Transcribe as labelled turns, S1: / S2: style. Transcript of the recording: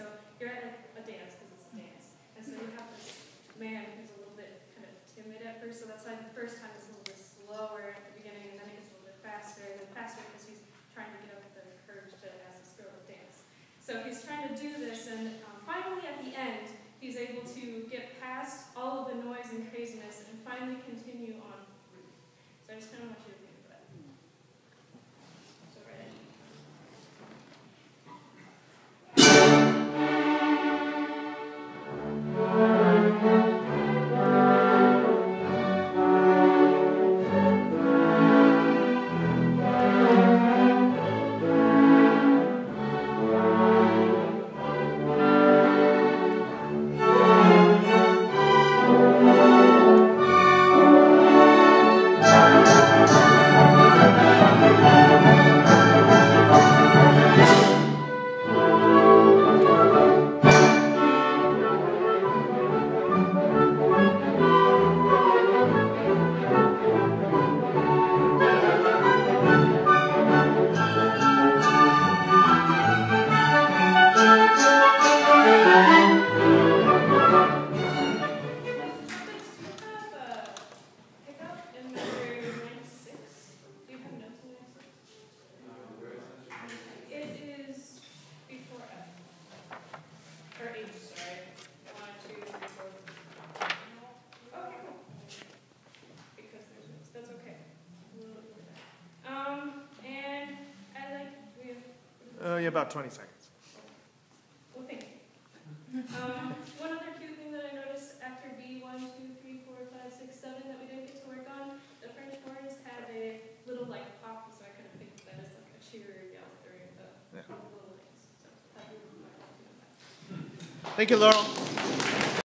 S1: so you're at like a dance, because it's a dance. And so you have this man who's a little bit kind of timid at first, so that's why the first time it's a little bit slower at the beginning, and then it gets a little bit faster, and then faster because he's trying to get up the courage to ask this girl to dance. So he's trying to do this, and finally at the end, he's able to get past all of the noise and craziness and finally continue on through. So I just kind of want you to think of that. So ready?
S2: Yeah, about 20 seconds.
S1: Well, thank you. One other cute thing that I noticed after B, 1, 2, 3, 4, 5, 6, 7 that we didn't get to work on, the French horns had a little like pop, so I kind of think of that as like a cheer yell during the little things. So that would be my opinion on that.
S2: Thank you, Laurel.